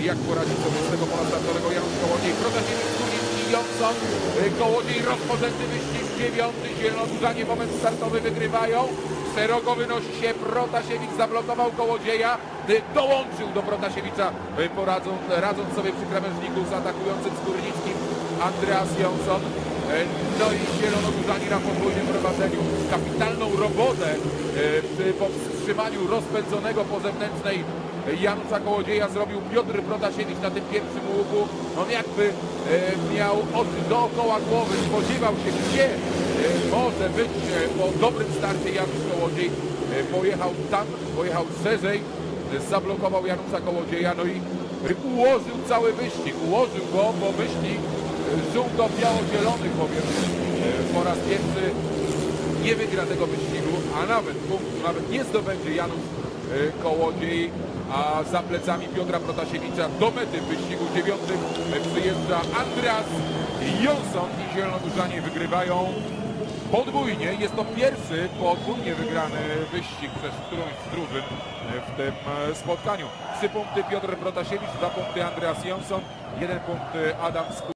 jak poradzić sobie z tego pola startowego Janusz Kołodziej. Protasiewicz, Górnicki, Johnson. Kołodziej rozpoczęty wyścig, 9. Zielonogórzanie, moment startowy wygrywają. Szeroko wynosi się Protasiewicz, zablokował Kołodzieja, dołączył do Protasiewicza, radząc sobie przy krawężniku z atakującym Skórnickim Andreas Johnson. No i Zielonogórzanie na podwójnym prowadzeniu. Kapitalną robotę przy powstrzymaniu rozpędzonego po zewnętrznej Janusza Kołodzieja zrobił Piotr Protasiewicz na tym pierwszym łuku. On jakby miał oczy dookoła głowy, spodziewał się, gdzie może być po dobrym starcie Janusz Kołodziej. Pojechał tam, pojechał szerzej, zablokował Janusza Kołodzieja, no i ułożył cały wyścig. Ułożył go, bo wyścig żółto-biało-zielonych bowiem po raz pierwszy nie wygra tego wyścigu, a nawet punktu nawet nie zdobędzie Janusz Kołodziej, a za plecami Piotra Protasiewicza do mety w wyścigu 9 przyjeżdża Andreas Johnson i Zielonogórzanie wygrywają podwójnie. Jest to pierwszy podwójnie wygrany wyścig przez którąś z drużyn w tym spotkaniu. 3 punkty Piotr Protasiewicz, 2 punkty Andreas Johnson, 1 punkt Adam Skórnicki.